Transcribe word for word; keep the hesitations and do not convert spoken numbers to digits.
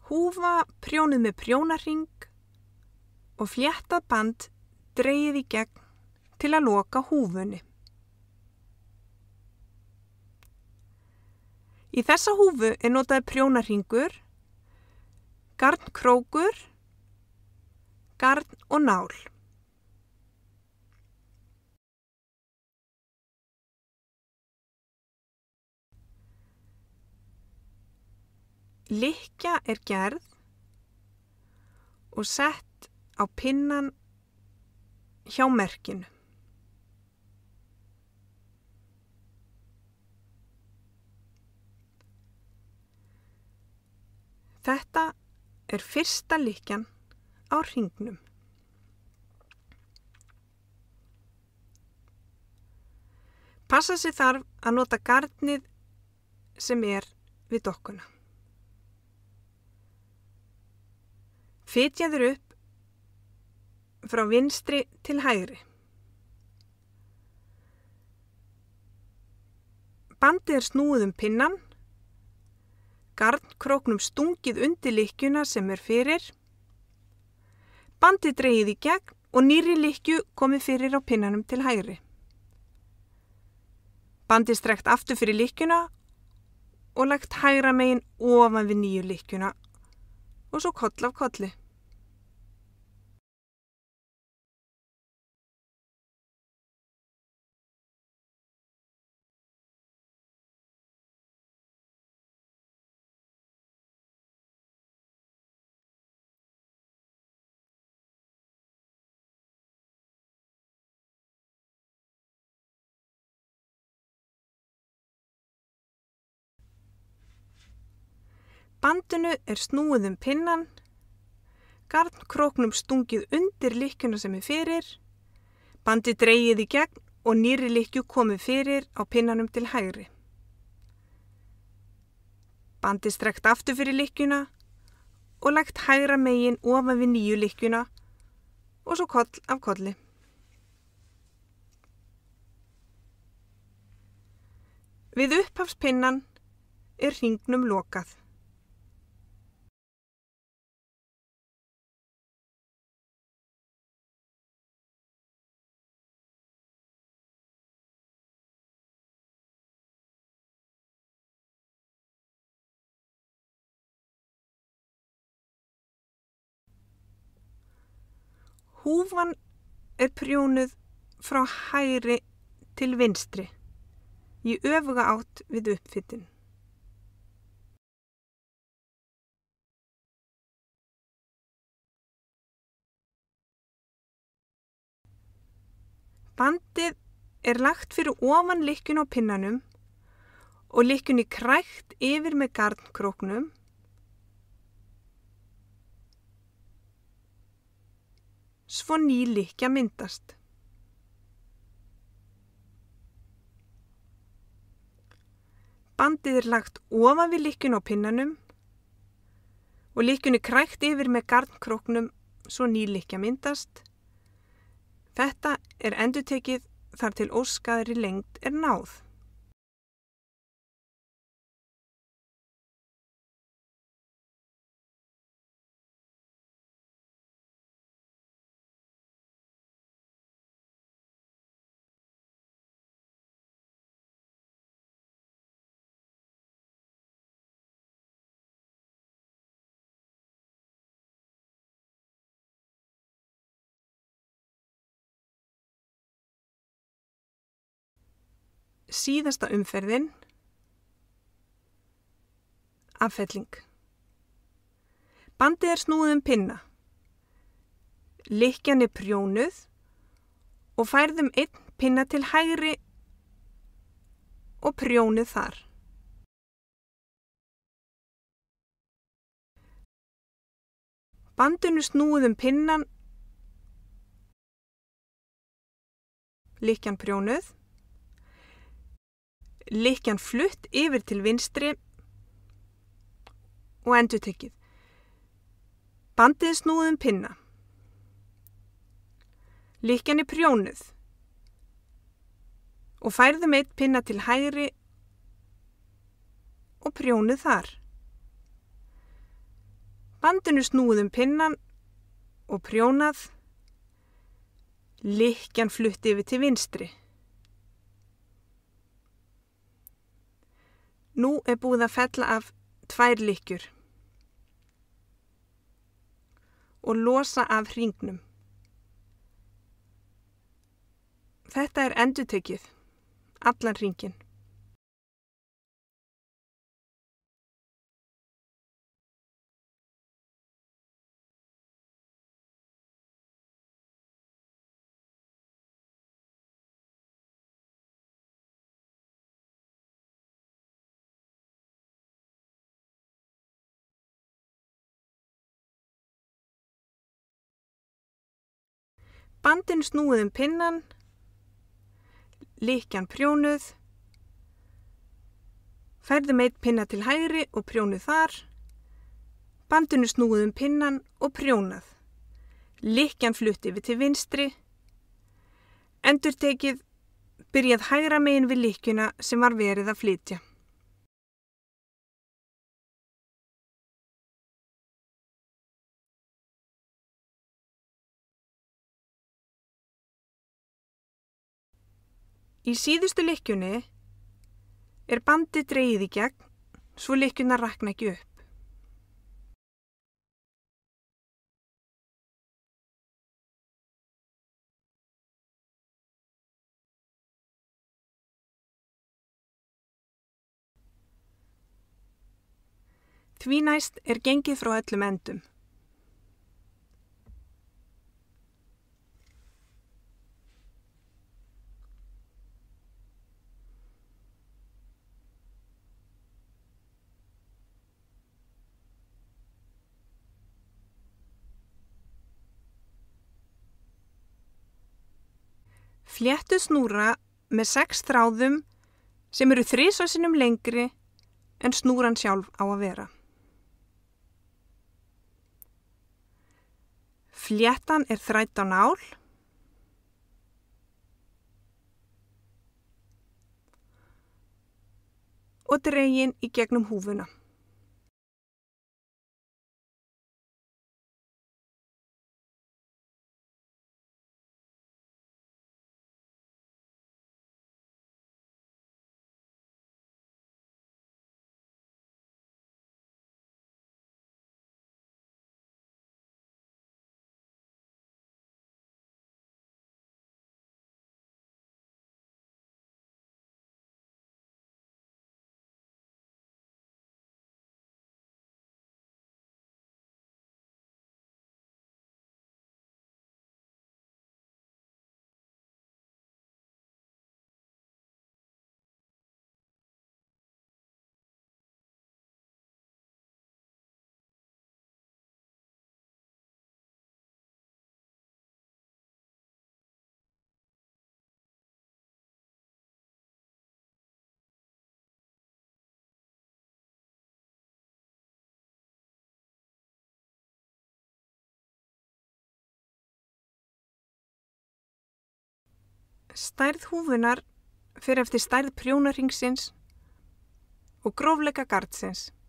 Húfa prjónuð með prjónahring og fléttað band dregið í gegn til að loka húfunni. Í þessa húfu er notaður prjónahringur, garnkrókur, garn og nál. Lykkja er gerð og sett á pinnan hjá merkinu. Þetta er fyrsta lykkjan á hringnum. Passa sig þarf að nota garnið sem er við dokkuna. Fitjaður upp frá vinstri til hægri. Bandið er snúið um pinnan, garnkróknum stungið undir lykkjuna sem er fyrir, bandið dregið í gegn og nýrri lykkju komið fyrir á pinnanum til hægri. Bandið strekt aftur fyrir lykkjuna og lagt hægra megin ofan við nýju lykkjuna og svo koll af kolli. Bandinu er snúið um pinnan, garnkróknum stungið undir lykkjuna sem er fyrir, bandið dregið í gegn og nýrri lykkju komið fyrir á pinnanum til hægri. Bandið strekt aftur fyrir lykkjuna og lagt hægra megin ofan við nýju lykkjuna og svo koll af kolli. Við upphafspinnan er hringnum lokað. Húfan er prjónuð frá hægri til vinstri, í öfuga átt við uppfitin. Bandið er lagt fyrir ofan lykkjun á pinnanum og lykkjunni krækt yfir með garnkróknum. Svo ný lykkja myndast. Bandið er lagt ofan við lykkjun á pinnanum og lykkjunni krækt yfir með garnkróknum svo ný lykkja myndast. Þetta er endurtekið þar til óskaðri lengd er náð. Síðasta umferðin, affelling. Bandið er snúið um pinna. Lykkjan er prjónuð og færðum einn pinna til hægri og prjónuð þar. Bandinu snúið um pinnan, lykkjan prjónuð. Lykkjan flutt yfir til vinstri og endurtekið. Bandið snúið um pinna. Lykkjan er prjónuð og færðum einn pinna til hægri og prjónuð þar. Bandinu snúið um pinnan og prjónað. Lykkjan flutti yfir til vinstri. Nú er búið að fella af tvær lykkjur og losa af hringnum. Þetta er endurtekið, allan hringinn. Bandinu snúið um pinnan, lykkjan prjónuð, færðum einn pinna til hægri og prjónuð þar, bandinu snúið um pinnan og prjónað, lykkjan flutti yfir til vinstri, endurtekið, byrjað hægra megin við lykkjuna sem var verið að flytja. Í síðustu lykkjunni er bandið dregið í gegn svo lykkjuna rakna ekki upp. Því næst er gengið frá öllum endum. Fléttu snúra með sex þráðum sem eru þrisvar sinnum lengri en snúran sjálf á að vera. Fléttan er þrædd á nál og dregin í gegnum húfuna. Stærð húfunar fer eftir stærð prjónarhingsins og grófleika garnsins.